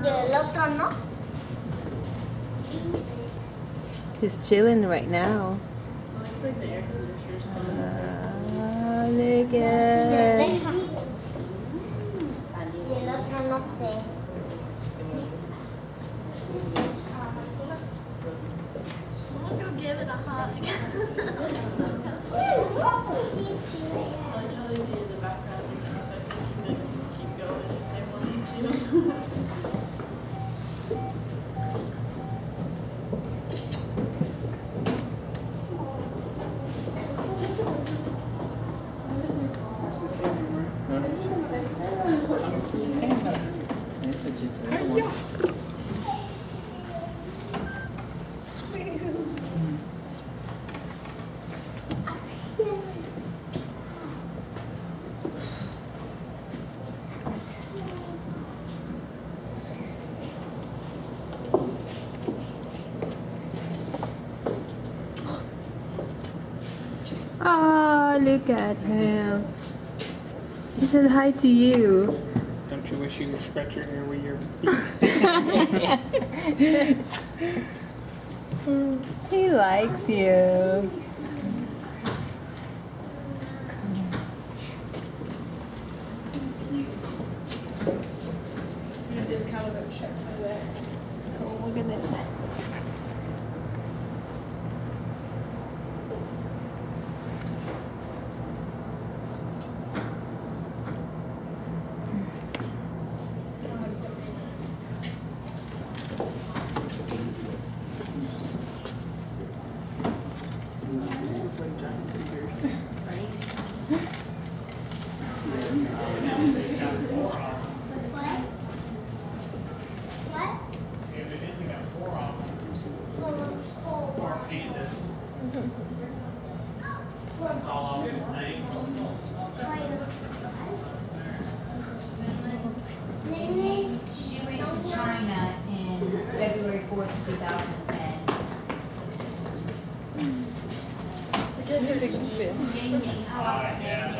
el otro no. He's chilling right now. Looks like the air conditioner's Look Se at. deja. Y el otro no sé. I'm gonna go give it a hug. Oh, look at him. He said hi to you. Don't you wish you could scratch your hair with your feet? He likes you. Oh, look at this. She went to China in February 4th, 2010. Look at her big fin. Jamie, how often